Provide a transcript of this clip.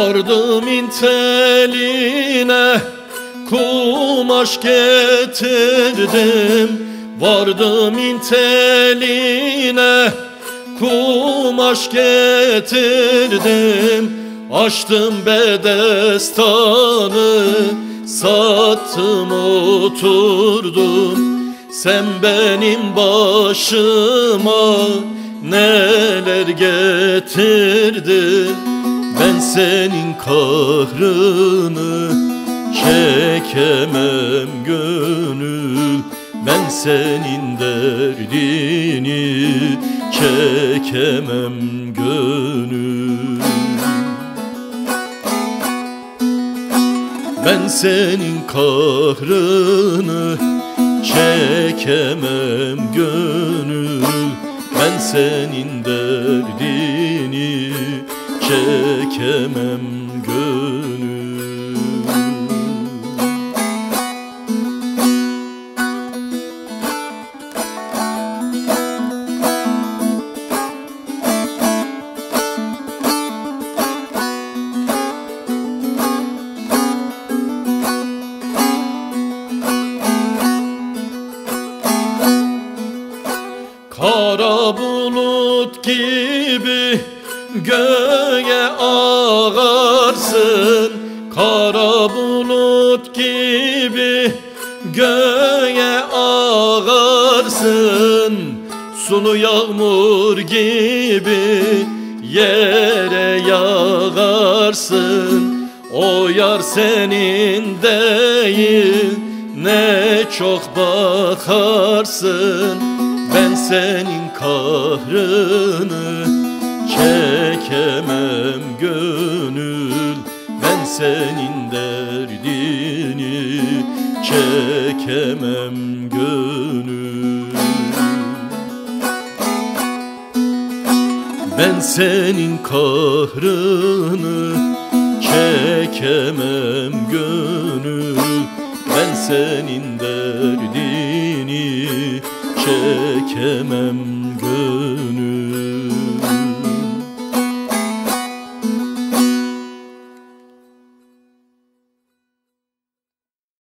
Vardım inteline, kumaş getirdim. Vardım inteline, kumaş getirdim. Açtım bedestanı, sattım oturdum. Sen benim başıma neler getirdin. Ben senin kahrını çekemem gönül. Ben senin derdini çekemem gönül. Ben senin kahrını çekemem gönül. Ben senin derdini çekemem gönül. Kara bulut gibi göğe ağarsın. Kara bulut gibi göğe ağarsın. Sulu yağmur gibi yere yağarsın. O yar senin değil, ne çok bakarsın. Ben senin kahrını çekemem gönül. Ben senin derdini çekemem gönül. Ben senin kahrını çekemem gönül. Ben senin derdini çekemem gönül.